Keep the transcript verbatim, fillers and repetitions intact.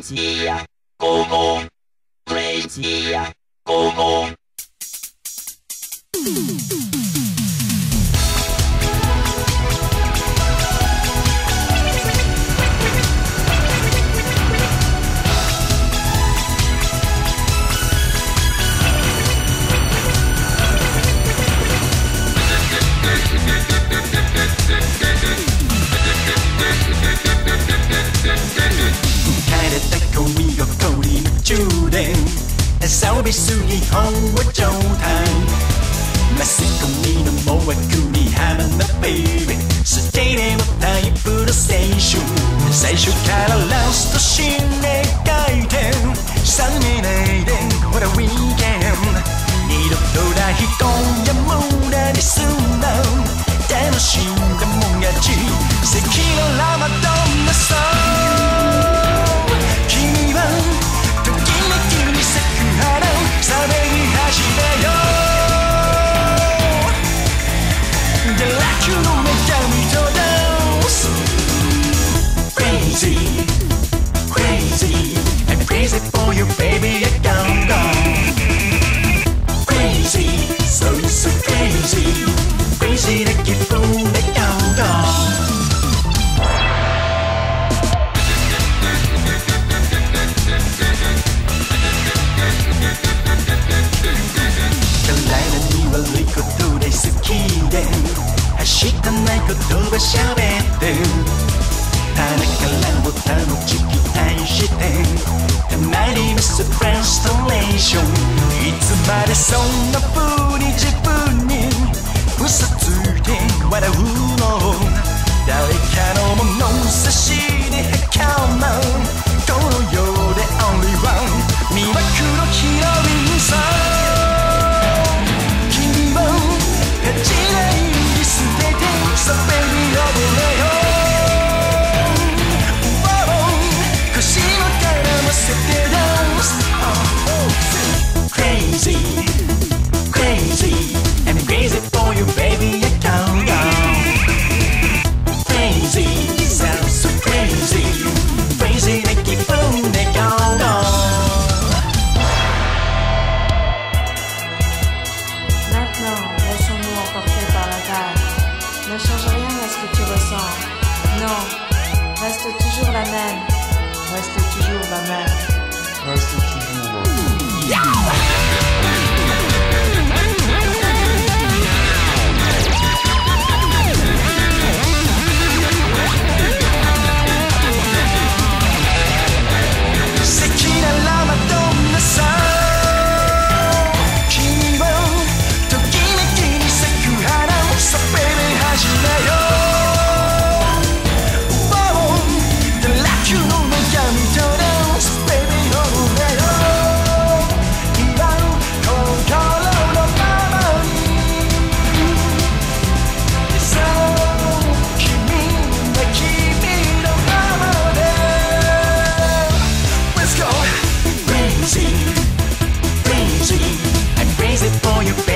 Crazy, go go, crazy, go go. Sao biết suy nghĩ không có châu thành mà sẽ không đi đâu mô và cứ đi hai bên đất baby so stay there một thời vừa đó station stationからラストシーンで書いて覚めないでほら weekend 二度とない人や無駄に済んだ楽しんだもん勝ち素敵なラマドンナソン君はときめきに咲く花さめぎ始めようでラキュの女神とダンス Crazy, crazy I'm crazy for you baby I can't go Crazy, so so crazy Crazy な気分で can't go悪いことで好きではしたないことは喋って棚からボタンを突き返してたまにミスフラストレーションいつまでそんな風に自分に嘘ついて笑うの誰かの物差しではかまうこの世で only one 魅惑のヒロインさ立ちないに捨ててそべり溺れよう腰も絡ませてダンス Crazy, crazy I'm crazy for you baby I can't go Crazy, sounds so crazy Crazy な気分で can't go Ne change rien à ce que tu ressens. Non, reste toujours la même. Reste toujours la même. Reste toujours la même. Yeah! Crazy, crazy, I'm crazy for you.